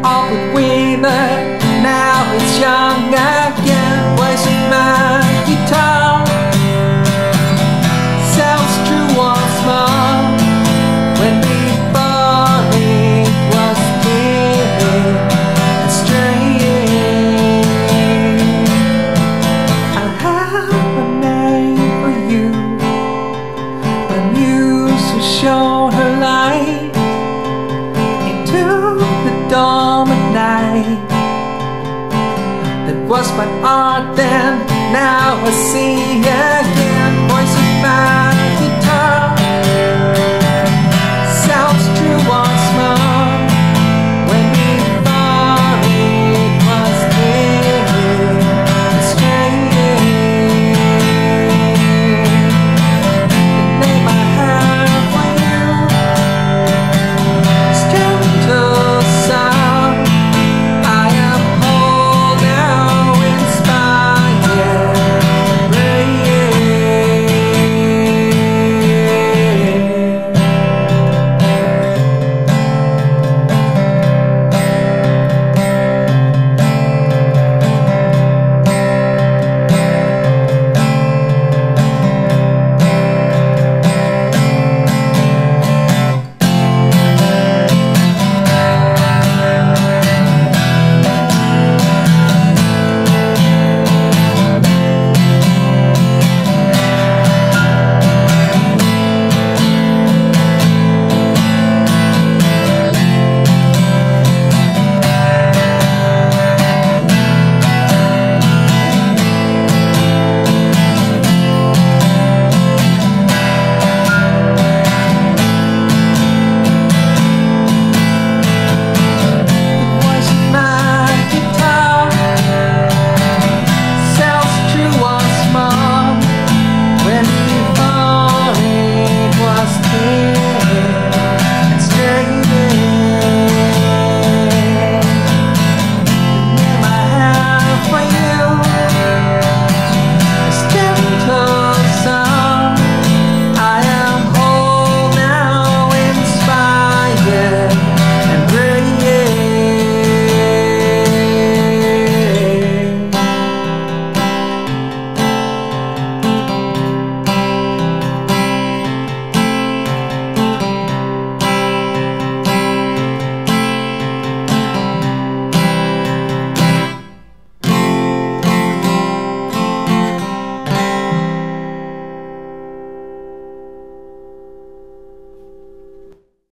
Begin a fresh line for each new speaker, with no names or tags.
all but withered. Now it's young again. Voice of my guitar sounds true once more, when before it was timid and strange. I have a name for you, a muse who shone her light into the dawn of night. That was my art then, now I see again.